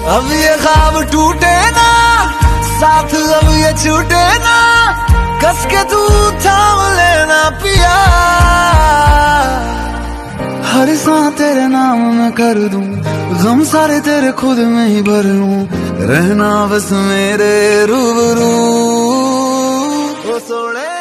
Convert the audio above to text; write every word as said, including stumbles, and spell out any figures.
अब ये ख्वाब टूटे ना, साथ अब ये छूटे ना, कस के तू थाम लेना पिया। हर सांस तेरे नाम में कर दूं, गम सारे तेरे खुद में ही भर लूं, रहना बस मेरे रूबरू ओ सोने।